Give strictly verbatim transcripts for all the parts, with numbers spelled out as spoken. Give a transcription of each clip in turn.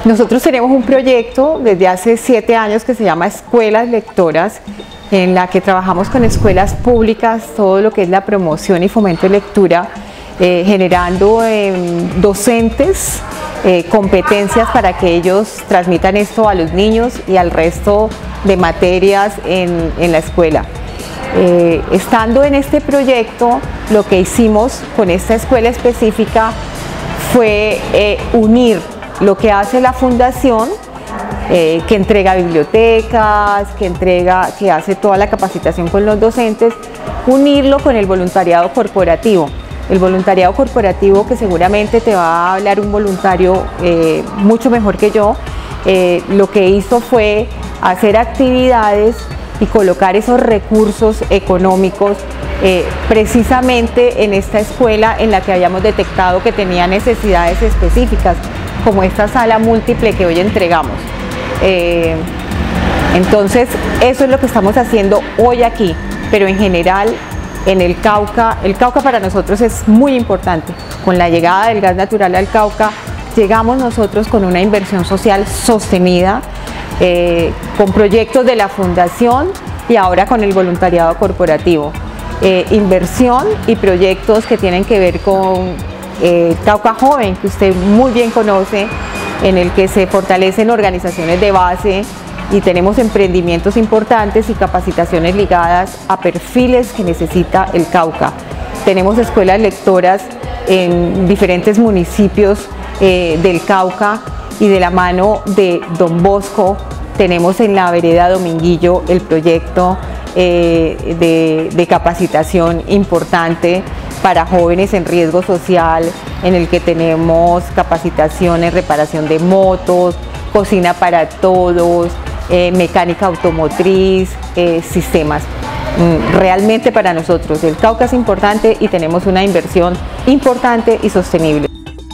Nosotros tenemos un proyecto desde hace siete años que se llama Escuelas Lectoras, en la que trabajamos con escuelas públicas, todo lo que es la promoción y fomento de lectura, eh, generando eh, docentes eh, competencias para que ellos transmitan esto a los niños y al resto de materias en, en la escuela. Eh, estando en este proyecto, lo que hicimos con esta escuela específica fue eh, unir lo que hace la fundación, eh, que entrega bibliotecas, que, entrega, que hace toda la capacitación con los docentes, unirlo con el voluntariado corporativo. El voluntariado corporativo, que seguramente te va a hablar un voluntario eh, mucho mejor que yo, eh, lo que hizo fue hacer actividades y colocar esos recursos económicos eh, precisamente en esta escuela en la que habíamos detectado que tenía necesidades específicas, como esta sala múltiple que hoy entregamos. Eh, entonces, eso es lo que estamos haciendo hoy aquí, pero en general en el Cauca, el Cauca para nosotros es muy importante. Con la llegada del gas natural al Cauca, llegamos nosotros con una inversión social sostenida, eh, con proyectos de la fundación y ahora con el voluntariado corporativo. Eh, inversión y proyectos que tienen que ver con Eh, Cauca Joven, que usted muy bien conoce, en el que se fortalecen organizaciones de base y tenemos emprendimientos importantes y capacitaciones ligadas a perfiles que necesita el Cauca. Tenemos escuelas lectoras en diferentes municipios eh, del Cauca y de la mano de Don Bosco tenemos en la vereda Dominguillo el proyecto eh, de, de capacitación importante para jóvenes en riesgo social, en el que tenemos capacitaciones, reparación de motos, cocina para todos, eh, mecánica automotriz, eh, sistemas. Realmente para nosotros el Cauca es importante y tenemos una inversión importante y sostenible.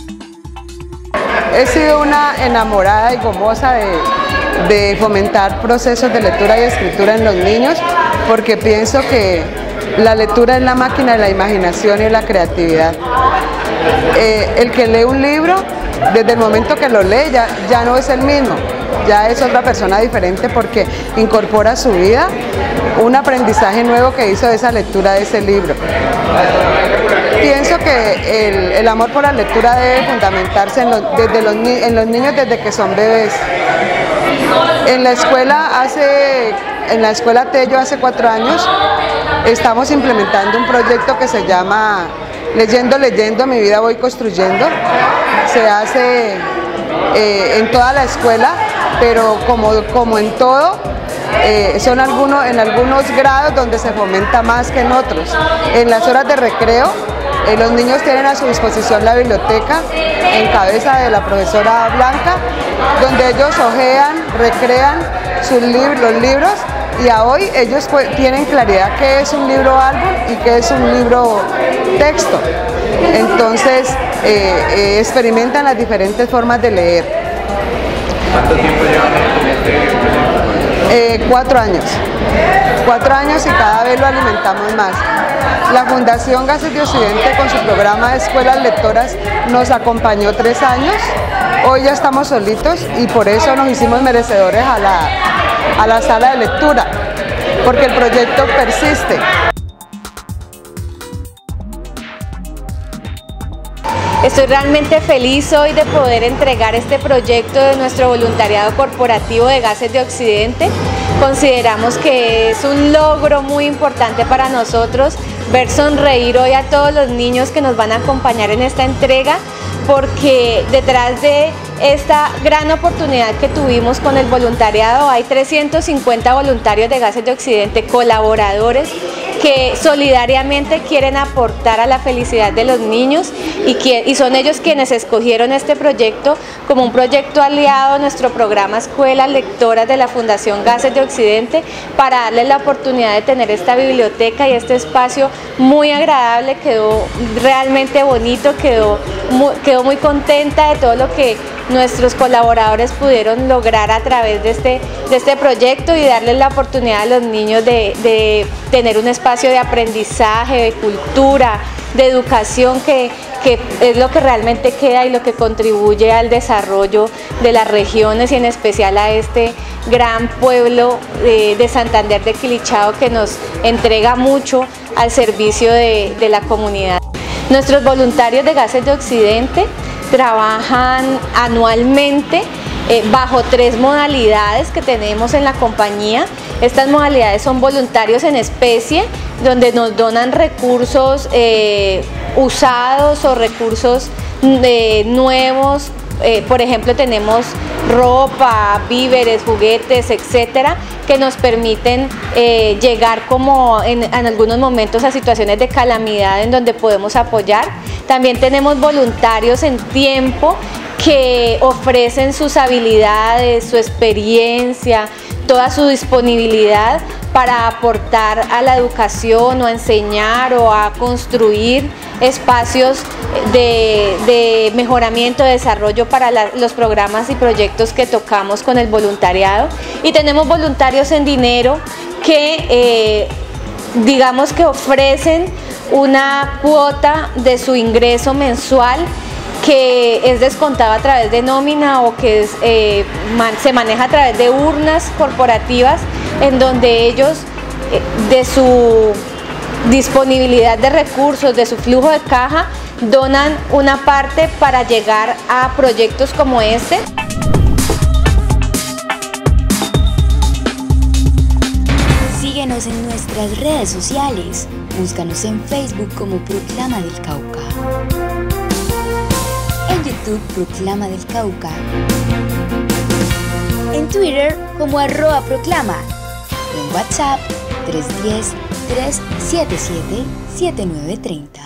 He sido una enamorada y gomosa de, de fomentar procesos de lectura y escritura en los niños, porque pienso que la lectura es la máquina de la imaginación y la creatividad. Eh, el que lee un libro, desde el momento que lo lee, ya, ya no es el mismo, ya es otra persona diferente porque incorpora a su vida un aprendizaje nuevo que hizo de esa lectura de ese libro. Pienso que el, el amor por la lectura debe fundamentarse en los, desde los, en los niños desde que son bebés. En la escuela hace, en la escuela Tello hace cuatro años estamos implementando un proyecto que se llama Leyendo, Leyendo, mi vida voy construyendo. Se hace eh, en toda la escuela, pero como, como en todo, eh, son algunos, en algunos grados donde se fomenta más que en otros. En las horas de recreo, eh, los niños tienen a su disposición la biblioteca en cabeza de la profesora Blanca, donde ellos hojean, recrean sus libros, los libros, y a hoy ellos pues, tienen claridad qué es un libro álbum y qué es un libro texto. Entonces eh, eh, experimentan las diferentes formas de leer. ¿Cuánto tiempo llevan en este proyecto? Eh, cuatro años. Cuatro años y cada vez lo alimentamos más. La Fundación Gases de Occidente con su programa de escuelas lectoras nos acompañó tres años. Hoy ya estamos solitos y por eso nos hicimos merecedores a la, a la sala de lectura, porque el proyecto persiste. Estoy realmente feliz hoy de poder entregar este proyecto de nuestro voluntariado corporativo de Gases de Occidente. Consideramos que es un logro muy importante para nosotros ver sonreír hoy a todos los niños que nos van a acompañar en esta entrega, porque detrás de esta gran oportunidad que tuvimos con el voluntariado hay trescientos cincuenta voluntarios de Gases de Occidente, colaboradores que solidariamente quieren aportar a la felicidad de los niños y, que, y son ellos quienes escogieron este proyecto como un proyecto aliado a nuestro programa Escuelas Lectoras de la Fundación Gases de Occidente, para darles la oportunidad de tener esta biblioteca y este espacio muy agradable. Quedó realmente bonito, quedó muy, quedó muy contenta de todo lo que nuestros colaboradores pudieron lograr a través de este, de este proyecto y darles la oportunidad a los niños de, de tener un espacio de aprendizaje, de cultura, de educación que, que es lo que realmente queda y lo que contribuye al desarrollo de las regiones y en especial a este gran pueblo de, de Santander de Quilichao, que nos entrega mucho al servicio de, de la comunidad. Nuestros voluntarios de Gases de Occidente trabajan anualmente eh, bajo tres modalidades que tenemos en la compañía. Estas modalidades son voluntarios en especie, donde nos donan recursos eh, usados o recursos eh, nuevos. Eh, por ejemplo, tenemos ropa, víveres, juguetes, etcétera, que nos permiten eh, llegar como en, en algunos momentos a situaciones de calamidad en donde podemos apoyar. También tenemos voluntarios en tiempo que ofrecen sus habilidades, su experiencia, toda su disponibilidad para aportar a la educación o a enseñar o a construir espacios de, de mejoramiento, de desarrollo para la, los programas y proyectos que tocamos con el voluntariado. Y tenemos voluntarios en dinero que eh, digamos que ofrecen una cuota de su ingreso mensual que es descontado a través de nómina o que es, eh, man, se maneja a través de urnas corporativas, en donde ellos eh, de su disponibilidad de recursos, de su flujo de caja, donan una parte para llegar a proyectos como este. Síguenos en nuestras redes sociales, búscanos en Facebook como Proclama del Cauca, en YouTube Proclama del Cauca, en Twitter como arroba Proclama, y en WhatsApp tres uno cero, tres siete siete, siete nueve tres cero.